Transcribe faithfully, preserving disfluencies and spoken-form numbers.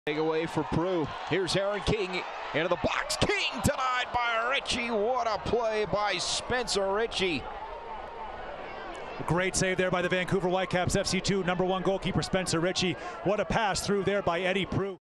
Breakaway for Prue. Here's Aaron King into the box. King denied by Richey. What a play by Spencer Richey. Great save there by the Vancouver Whitecaps F C two number one goalkeeper Spencer Richey. What a pass through there by Eddie Prue.